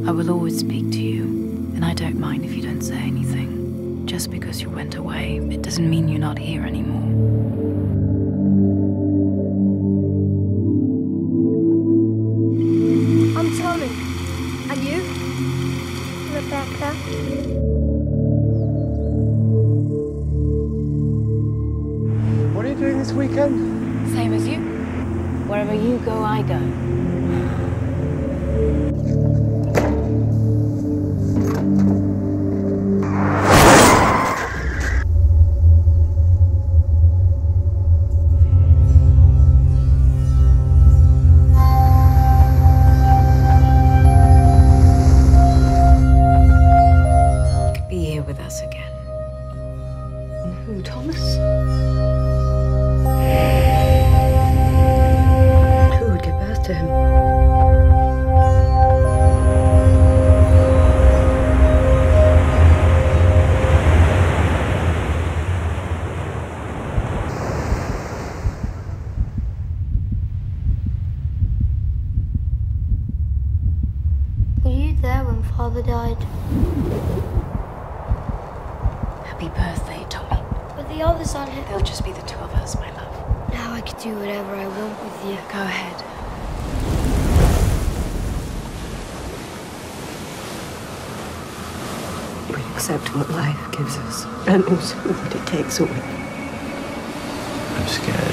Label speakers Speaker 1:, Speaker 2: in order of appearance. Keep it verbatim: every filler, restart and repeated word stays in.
Speaker 1: I will always speak to you, and I don't mind if you don't say anything. Just because you went away, it doesn't mean you're not here anymore.
Speaker 2: I'm Tommy. And you? Rebecca.
Speaker 3: What are you doing this weekend?
Speaker 1: Same as you. Wherever you go, I go. Be here with us again.
Speaker 4: And who, Thomas? Who would give birth to him?
Speaker 2: Were you there when Father died?
Speaker 1: Happy birthday, Tommy.
Speaker 2: But the others aren't here.
Speaker 1: There'll just be the two of us, my love.
Speaker 2: Now I can do whatever I want with you.
Speaker 1: Go ahead.
Speaker 4: We accept what life gives us, and also what it takes away.
Speaker 5: I'm scared.